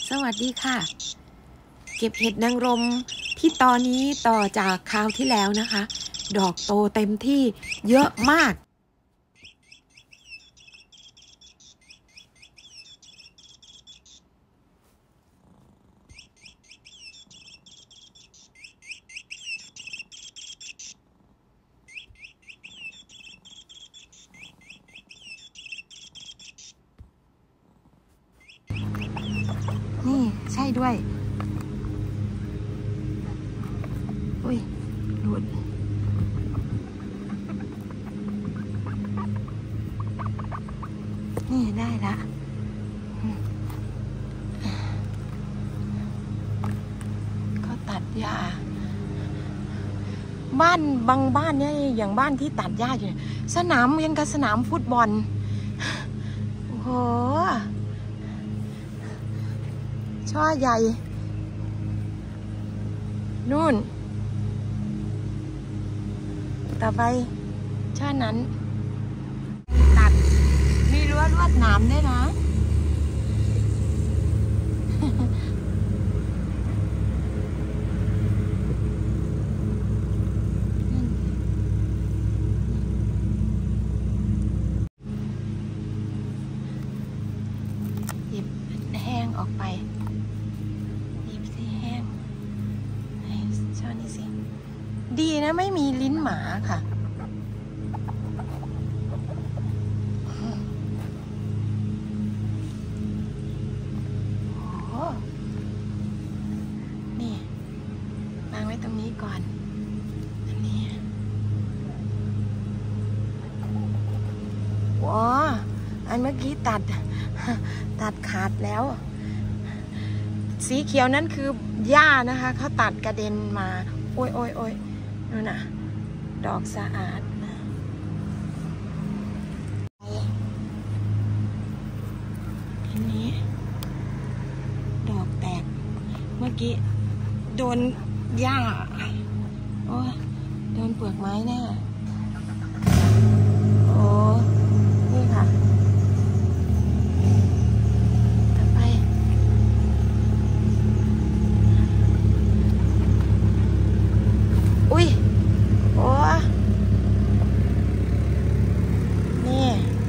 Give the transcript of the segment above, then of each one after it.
สวัสดีค่ะเก็บเห็ดนางรมที่ตอนนี้ต่อจากคราวที่แล้วนะคะดอกโตเต็มที่เยอะมากนี่ใช่ด้วยอุ้ยหลุดนี่ได้ละเขาตัดหญ้าบ้านบางบ้านเนี่ยอย่างบ้านที่ตัดหญ้าอยู่สนามยังกับสนามฟุตบอลโอ้โหช่อใหญ่นู่นต่อไปช่อนั้นตัดมีรั้วลวดหนามด้วยนะหยิบแห้งออกไปหยิบสิแห้งช่อนี้สิดีนะไม่มีลิ้นหมาค่ะนี่วางไว้ตรงนี้ก่อนอันนี้ว้าอันเมื่อกี้ตัดขาดแล้วสีเขียวนั่นคือหญ้านะคะเขาตัดกระเด็นมาโอ้ยนู่นน่ะดอกสะอาดอันนี้ดอกแตกเมื่อกี้โดนหญ้าโอ้โดนเปลือกไม้แน่โอ้นี่ค่ะต่อไปอุ้ยโอ้นี่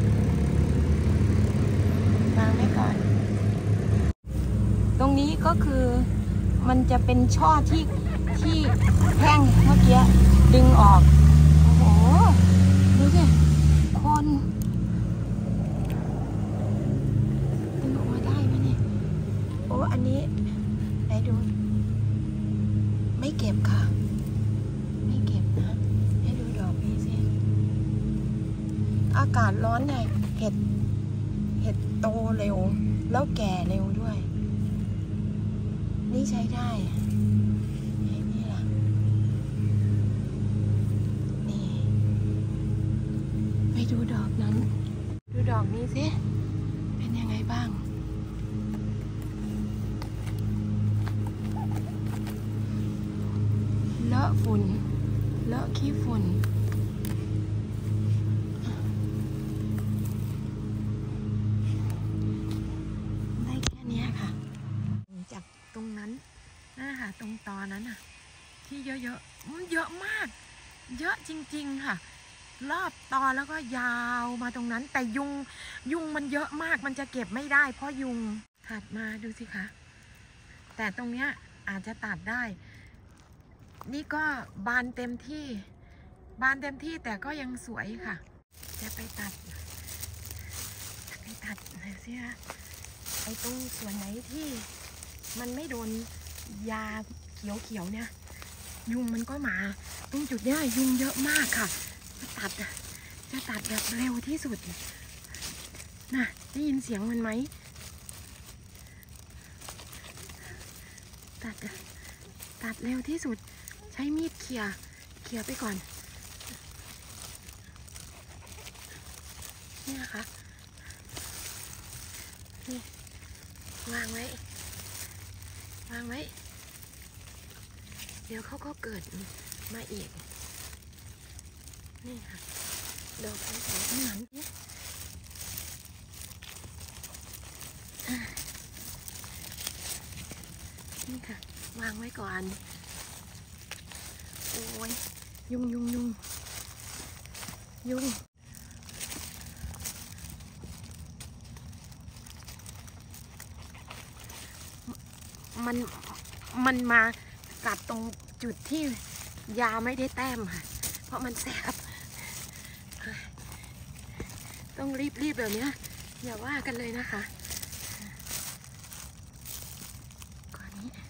วางไว้ก่อนตรงนี้ก็คือมันจะเป็นช่อที่แห้งเมื่อกี้ดึงออกโอ้โหดูสิคนดึงออกมาได้ไหมเนี่ยโอ้อันนี้ไหนดูไม่เก็บค่ะไม่เก็บนะให้ดูดอกนี้สิอากาศร้อนเนี่ยเห็ดโตเร็วแล้วแก่เร็วด้วยนี่ใช้ได้นี่ล่ะนี่ไปดูดอกนั้นดูดอกนี้สิเป็นยังไงบ้างเลอะฝุ่นเลอะขี้ฝุ่นได้แค่นี้ค่ะจากตรงนั้นนะคะตรงตอนนั้นน่ะที่เยอะๆมันเยอะมากเยอะจริงๆค่ะรอบตอแล้วก็ยาวมาตรงนั้นแต่ยุงมันเยอะมากมันจะเก็บไม่ได้เพราะยุงถัดมาดูสิคะแต่ตรงเนี้ยอาจจะตัดได้นี่ก็บานเต็มที่แต่ก็ยังสวยค่ะจะไปตัดหน่อยสิคะไอ้ตรงส่วนไหนที่มันไม่โดนยาเขียวเนี่ยยุงมันก็มาตรงจุดเนี้ยยุงเยอะมากค่ะจะตัดแบบเร็วที่สุดน่ะได้ยินเสียงมันไหมตัดเร็วที่สุดใช้มีดเขี่ยไปก่อนนี่นะคะนี่วางไว้เดี๋ยวเขาก็เกิดมาอีกนี่ค่ะดอกสวยๆข้างหลังนี่นี่ค่ะวางไว้ก่อนโอ้ยยุงมันมากัดตรงจุดที่ยาไม่ได้แต้มค่ะเพราะมันแสบต้องรีบแบบนี้อย่าว่ากันเลยนะคะก่อนนี้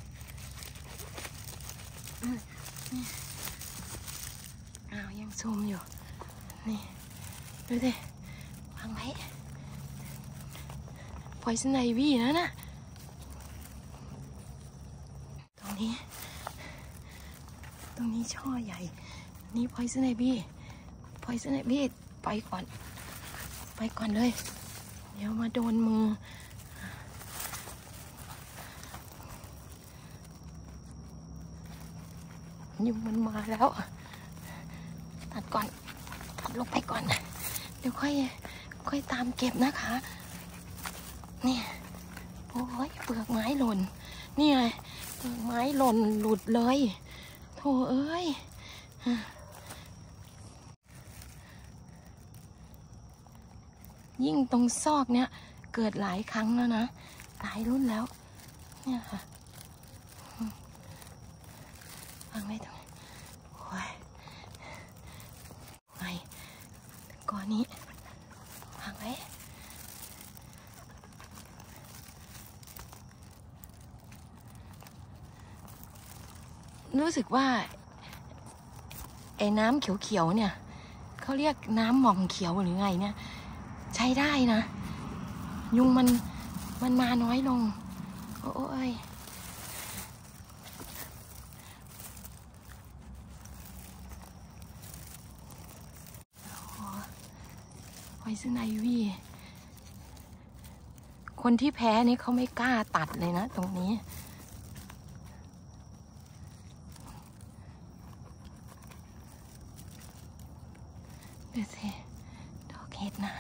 นี่ยังซูมอยู่นี่ดูสิวางไว้พอยซ์ไนวี่นะน่ะตรงนี้ช่อใหญ่นี่พอยซ์ไนวี่ไปก่อนเลยเดี๋ยวมาโดนมือยุงมันมาแล้วตัดลงไปก่อนเดี๋ยวค่อยตามเก็บนะคะนี่โอ้ยเปลือกไม้หล่นนี่ไงเปลือกไม้หล่นหลุดเลยโธ่เอ้ยยิ่งตรงซอกเนี้ยเกิดหลายครั้งแล้วนะหลายรุ่นแล้วเนี่ยค่ะวางไว้ตรงนี้โอ้ยไงก่อนนี้วางไว้รู้สึกว่าไอ้น้ำเขียวๆเนี่ยเขาเรียกน้ำหม่องเขียวหรือไงเนี่ยใช้ได้นะยุงมันมาน้อยลงโอ้ยพอยซ์ไนวี่คนที่แพ้นี่เขาไม่กล้าตัดเลยนะตรงนี้ดูสิดอกเห็ดนะ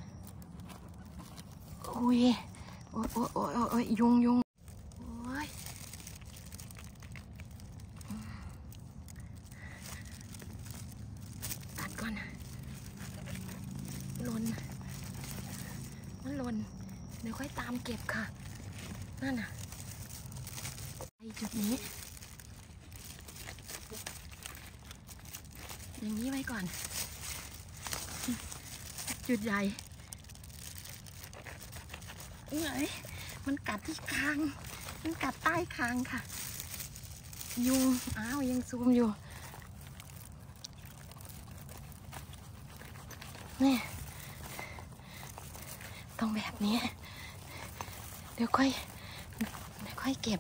อุ้ยโอ้ยยุงโอ้ยตัดก่อนมันหล่นเดี๋ยวค่อยตามเก็บค่ะนั่นน่ะไอจุดนี้อย่างนี้ไว้ก่อนจุดใหญ่ไหนมันกัดที่คางมันกัดใต้คางค่ะยุงยังซูมอยู่นี่ต้องแบบนี้เดี๋ยวค่อยเก็บ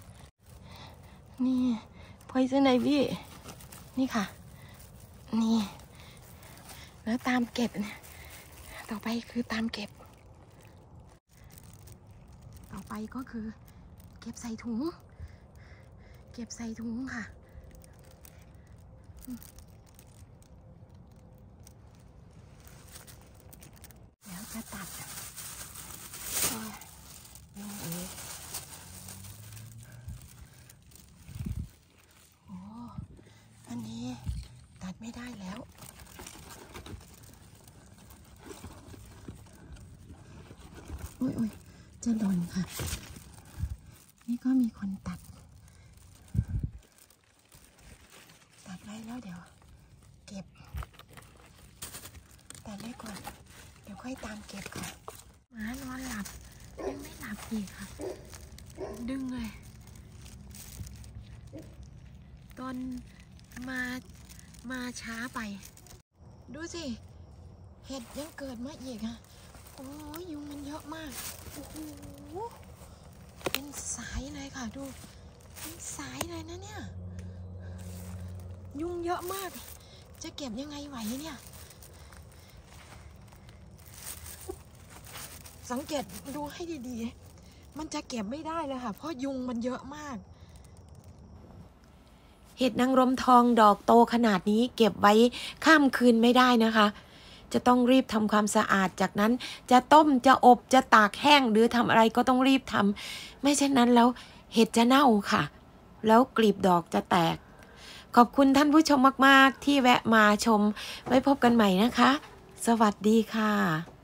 นี่พอยซ์ไนวี่นี่ค่ะนี่แล้วตามเก็บเนี่ยต่อไปคือตามเก็บต่อไปก็คือเก็บใส่ถุงค่ะแล้วจะตัดอันนี้ตัดไม่ได้แล้วโอ้ยจะหล่นค่ะนี่ก็มีคนตัดไว้แล้วเดี๋ยวเก็บตัดไว้ก่อนเดี๋ยวค่อยตามเก็บค่ะหมานอนหลับยังไม่หลับอีกค่ะดึงเลยตอนมาช้าไปดูสิเห็ดยังเกิดมาอีกอ่ะโอ้ยยุงมันเยอะมากโอ้โหเป็นสายเลยค่ะดูเป็นสายเลยนะเนี่ยยุงเยอะมากจะเก็บยังไงไหวเนี่ยสังเกตดูให้ดีๆมันจะเก็บไม่ได้เลยค่ะเพราะยุงมันเยอะมากเห็ดนางรมทองดอกโตขนาดนี้เก็บไว้ข้ามคืนไม่ได้นะคะจะต้องรีบทำความสะอาดจากนั้นจะต้มจะอบจะตากแห้งหรือทำอะไรก็ต้องรีบทำไม่เช่นนั้นแล้วเห็ดจะเน่าค่ะแล้วกลีบดอกจะแตกขอบคุณท่านผู้ชมมากๆที่แวะมาชมไว้พบกันใหม่นะคะสวัสดีค่ะ